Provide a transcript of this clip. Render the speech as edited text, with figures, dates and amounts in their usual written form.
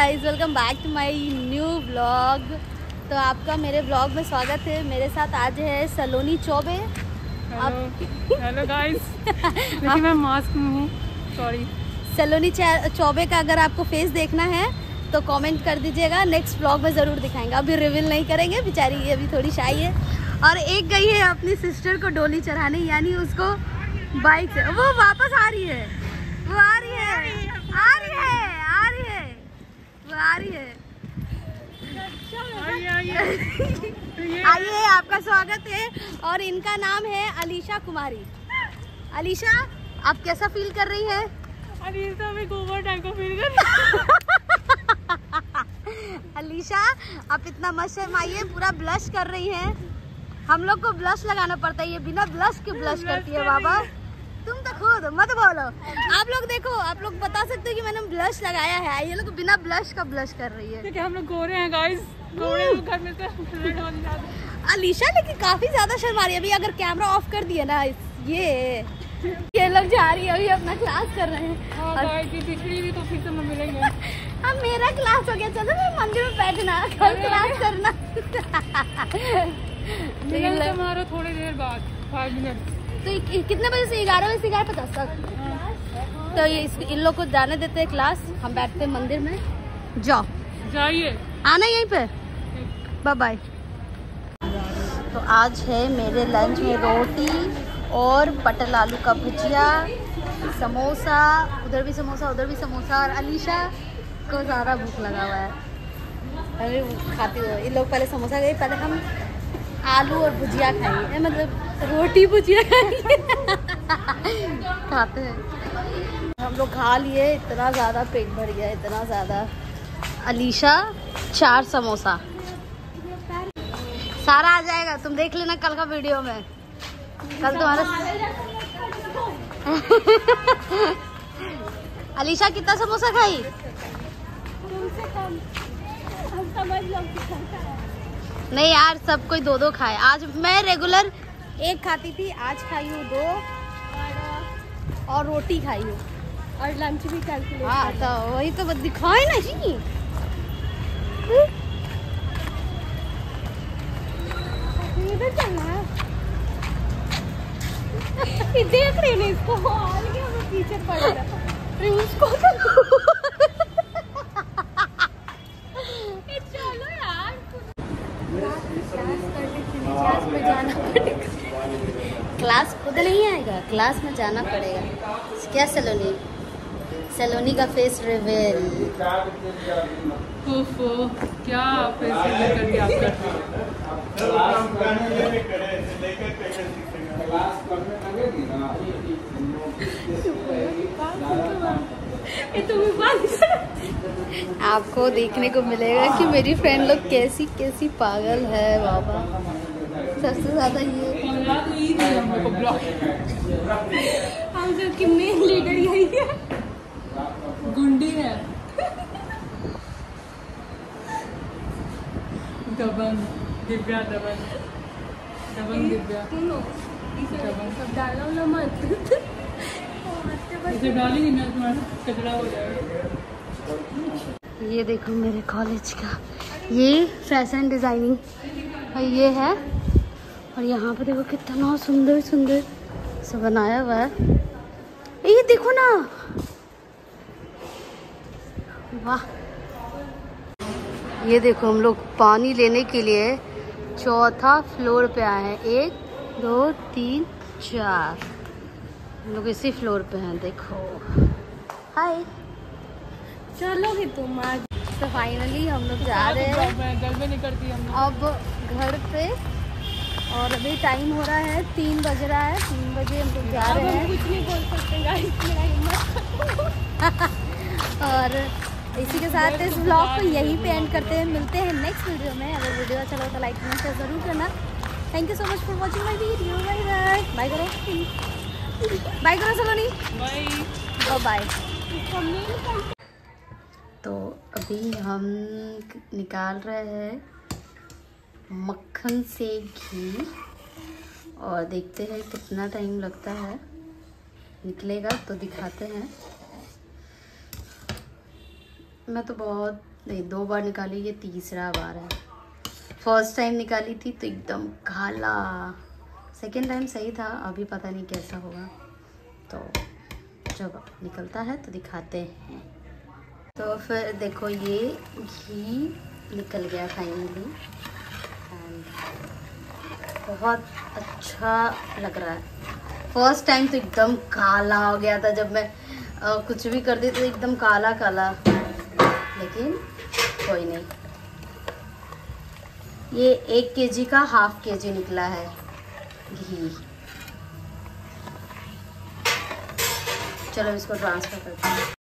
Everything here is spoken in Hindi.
Guys, welcome back to my new vlog. तो आपका मेरे व्लॉग में स्वागत है। मेरे साथ आज है सलोनी चौबे। Hello guys. लेकिन मैं मास्क में हूँ, सॉरी। सलोनी चौबे का अगर आपको फेस देखना है तो कमेंट कर दीजिएगा, नेक्स्ट व्लॉग में ज़रूर दिखाएंगे। अभी रिवील नहीं करेंगे, बेचारी ये अभी थोड़ी शाई है। और एक गई है अपनी सिस्टर को डोली चढ़ाने, यानी उसको बाइक से। वो वापस आ रही है, वो आ रही है, आ रही है, आ रही है, वो आ रही है। आइए, आपका स्वागत है। और इनका नाम है अलीशा कुमारी। अलीशा, आप कैसा फील कर रही हैं? अलीशा में गोबर टाइप का फील कर रही अलीशा, आप इतना मत शर्माइए, पूरा ब्लश कर रही हैं। हम लोग को ब्लश लगाना पड़ता है, ये बिना ब्लश के ब्लश करती है। बाबा तुम तो खुद मत बोलो। आप लोग देखो, आप लोग बता सकते हो कि मैंने ब्लश लगाया है। ये लोग बिना ब्लश का ब्लश कर रही है। क्योंकि हम लोग गोरे हैं गाइस, गोरे घर में से अलीशा लेकिन काफी ज्यादा शर्मा रही है। अभी अगर कैमरा ऑफ कर दिया ना, ये लोग जा रही है, अभी अपना क्लास कर रहे हैं। और पिछली भी तो फिर से मिलेंगे। अब मेरा क्लास हो गया, चलो मैं मंदिर में बैठना, कल क्लास करना। हमारा थोड़ी देर बाद 5 मिनट। तो कितने बजे से? 11 बजे से 11:50 तक। तो ये इन लोग को जाने देते हैं क्लास, हम बैठते हैं मंदिर में। जाओ, जाइए, आना यहीं पे। Bye bye. तो आज है मेरे लंच में रोटी और पटल आलू का भुजिया, समोसा, उधर भी समोसा, उधर भी समोसा। और अलीशा को ज़्यादा भूख लगा हुआ है, अरे खाती हो। इन लोग पहले समोसा गए, पहले हम आलू और भुजिया खाएंगे, मतलब रोटी भुजिया खाएंगे। खाते हैं हम लोग, खा लिए। इतना ज़्यादा पेट भर गया, इतना ज़्यादा। अलीशा 4 समोसा, सारा आ जाएगा, तुम देख लेना कल का वीडियो में। कल तुम्हारा अलीशा कितना समोसा खाई? नहीं यार, सब कोई 2-2 खाए। आज मैं रेगुलर 1 खाती थी, आज खाई हूँ 2 और रोटी खाई हूँ और लंच भी कैलकुलेट। हाँ, तो वही तो दिखाए नहीं। इधर चलना है, देख रही नहीं इसको, पीछे पड़ रहा। चलो यार, क्लास में जाना पड़ेगा। क्लास खुद नहीं आएगा, क्लास में जाना पड़ेगा। क्या सलोनी? सलोनी का फेस रिवील। क्या फेस रिवील कर दिया आपको देखने को मिलेगा कि मेरी फ्रेंड लोग कैसी कैसी पागल है। बाबा सबसे ज्यादा ये हम सब की मेन लीडर यही है, गुंडी है। दबंग दिव्या, दबंग दबंग दिव्या। सब डालो मत, इसे डालेंगे ना तुम्हारा कचरा हो जाएगा। ये देखो मेरे कॉलेज का, ये फैशन डिजाइनिंग ये है। और यहाँ पे देखो कितना सुंदर सुंदर सब बनाया हुआ है। ये देखो ना, वाह। ये देखो, हम लोग पानी लेने के लिए 4था फ्लोर पे आए हैं। 1 2 3 4 हम लोग इसी फ्लोर पे हैं। देखो, हाय, चलोगे तुम आज? तो फाइनली हम लोग जा रहे हैं गल में नहीं करती हम अब घर पे। और अभी टाइम हो रहा है 3 बज रहा है। 3 बजे हम लोग जा रहे हैं। कुछ नहीं बोल सकते गाइस, मेरा हिम्मत। और इसी के साथ इस ब्लॉग को यहीं पे एंड करते हैं। मिलते हैं नेक्स्ट वीडियो में। अगर वीडियो अच्छा लगा तो लाइक करना, शेयर जरूर करना। Thank you so much for watching my video. Bye bye. Bye करो, बाय करो सलोनी, बाय बाय। तो अभी हम निकाल रहे हैं मक्खन से घी और देखते हैं कितना टाइम लगता है। निकलेगा तो दिखाते हैं। मैं तो बहुत नहीं, 2 बार निकाली, ये तीसरा बार है। फर्स्ट टाइम निकाली थी तो एकदम काला, सेकेंड टाइम सही था, अभी पता नहीं कैसा होगा। तो जब निकलता है तो दिखाते हैं। तो फिर देखो ये घी निकल गया फाइनली, एंड बहुत अच्छा लग रहा है। फर्स्ट टाइम तो एकदम काला हो गया था, जब मैं कुछ भी कर दी तो एकदम काला काला, लेकिन कोई नहीं। ये 1 kg का ½ kg निकला है घी। चलो इसको ट्रांसफ़र करते हैं।